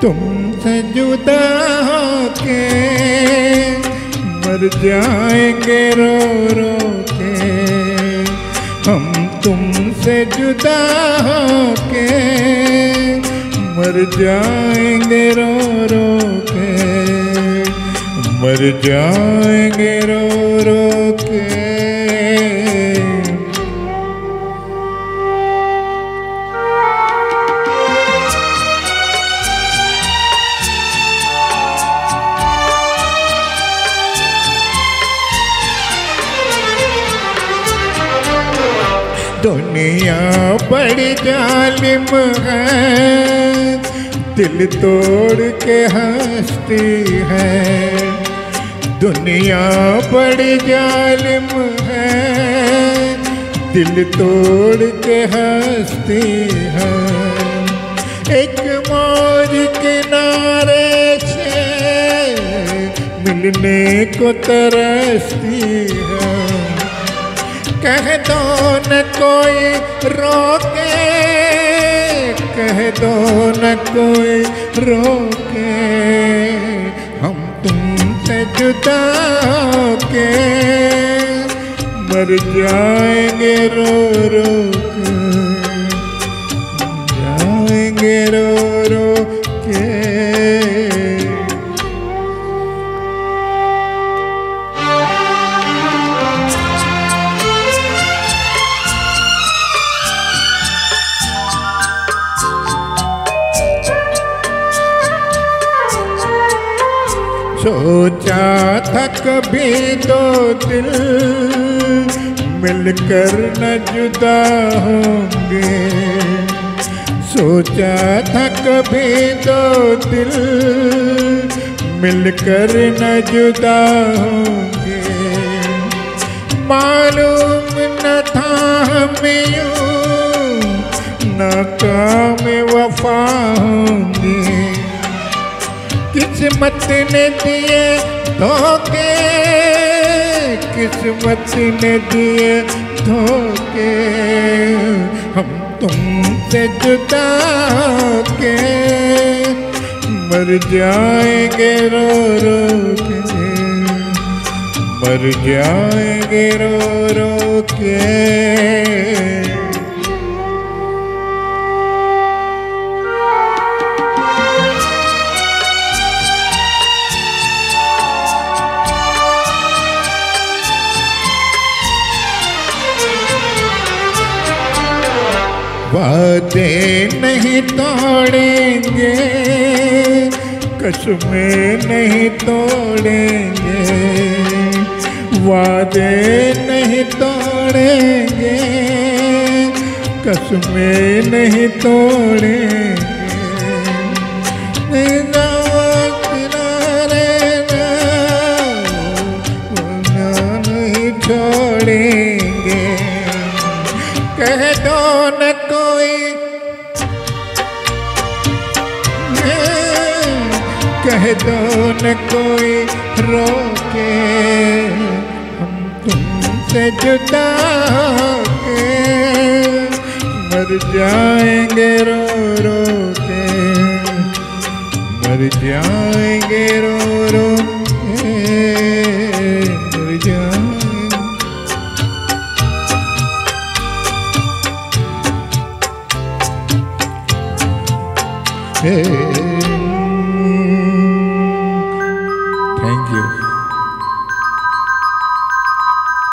तुमसे जुदा होके मर जाएंगे रो रो के, हम तुमसे जुदा होके मर जाएंगे रो रो के, मर जाएंगे रो रो के। दुनिया बड़ी जालिम है, दिल तोड़ के हंसती है। दुनिया बड़ी जालिम है, दिल तोड़ के हंसती है। एक मौज किनारे से मिलने को तरसती है। कह दो न कोई रोके, कह दो न कोई रोके, हम तुमसे जुदा होके मर जाएंगे रो रो के, जाएंगे रो रो के। सोचा था कभी दो दिल मिलकर न जुदा होंगे, सोचा था कभी दो दिल मिलकर न जुदा होंगे। मालूम न था हमें यूं नाकाम वफा होंगे। किस्मत ने दिए धोखे, किस्मत ने दिए धोखे, हम तुमसे जुदा होके मर जाएंगे रो रो के, मर जाएंगे रो रो के। वादे नहीं तोड़ेंगे, कसमें नहीं तोड़ेंगे, वादे नहीं तोड़ेंगे, कसमें नहीं तोड़ेंगे। नहीं छोड़ेंगे, कह दो न कोई, कह दो न कोई रोके, हम तुमसे जुदा होके मर जाएंगे रो रो के, मर जाएंगे रो रो के, मर जाएंगे। Thank you.